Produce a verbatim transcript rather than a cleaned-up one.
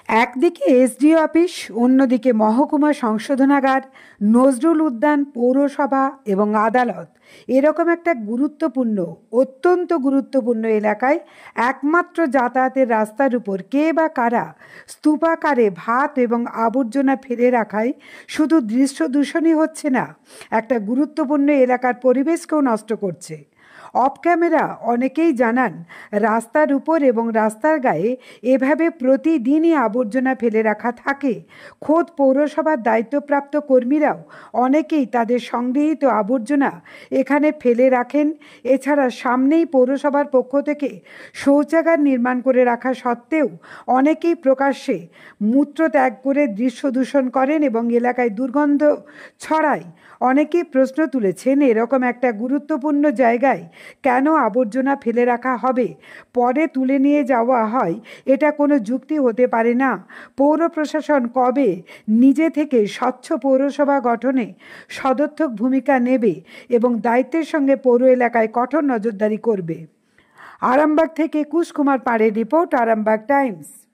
একদিকে SDO office, অন্যদিকে মহকুমা সংশোধনাগার, নজরুল উদ্যান, পৌরসভা এবং আদালত এরকম একটা গুরুত্বপূর্ণ, অত্যন্ত গুরুত্বপূর্ণ এলাকায় একমাত্র যাতায়াতের রাস্তার উপর কে বা কারা স্তূপাকারে ভাত এবং আবর্জনা ফেলে রাখায় শুধু দৃশ্য দূষণই হচ্ছে না, একটা গুরুত্বপূর্ণ এলাকার পরিবেশকেও নষ্ট করছে। অফ ক্যামেরা অনেকেই জানান, রাস্তার উপর এবং রাস্তার গায়ে এভাবে প্রতিদিনই আবর্জনা ফেলে রাখা থাকে। খোদ পৌরসভার দায়িত্বপ্রাপ্ত কর্মীরাও অনেকেই তাদের সংগৃহীত আবর্জনা এখানে ফেলে রাখেন। এছাড়া সামনেই পৌরসভার পক্ষ থেকে শৌচাগার নির্মাণ করে রাখা সত্ত্বেও অনেকেই প্রকাশ্যে মূত্র ত্যাগ করে দৃশ্য দূষণ করেন এবং এলাকায় দুর্গন্ধ ছড়ায়। অনেকেই প্রশ্ন তুলেছেন, এরকম একটা গুরুত্বপূর্ণ জায়গায় কেন আবর্জনা ফেলে রাখা হবে, পরে তুলে নিয়ে যাওয়া হয়, এটা কোনো যুক্তি হতে পারে না। পৌর প্রশাসন কবে নিজে থেকে স্বচ্ছ পৌরসভা গঠনে সদর্থক ভূমিকা নেবে এবং দায়িত্বের সঙ্গে পৌর এলাকায় কঠোর নজরদারি করবে? আরামবাগ থেকে কুশ কুমার পাড়ের রিপোর্ট, আরামবাগ টাইমস।